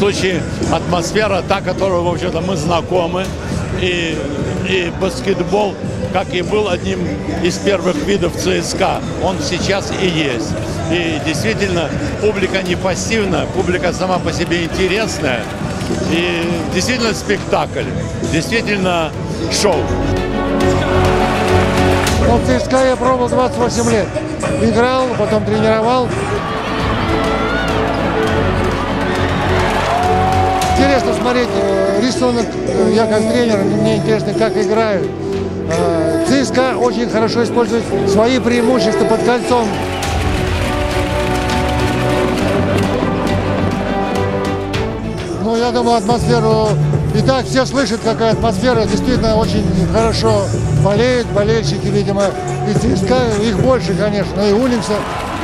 случае атмосфера, та, которую, в общем-то, мы знакомы. И баскетбол, как и был одним из первых видов ЦСКА, он сейчас и есть. И действительно, публика не пассивная, публика сама по себе интересная. И действительно спектакль, действительно шоу. Ну, в ЦСКА я пробовал 28 лет. Играл, потом тренировал. Интересно смотреть рисунок, я как тренер, мне интересно, как играют. ЦСКА очень хорошо использует свои преимущества под кольцом. Ну, я думаю, атмосферу... И так все слышат, какая атмосфера. Действительно, очень хорошо болеют болельщики, видимо. И ЦСКА, их больше, конечно, и Уникса.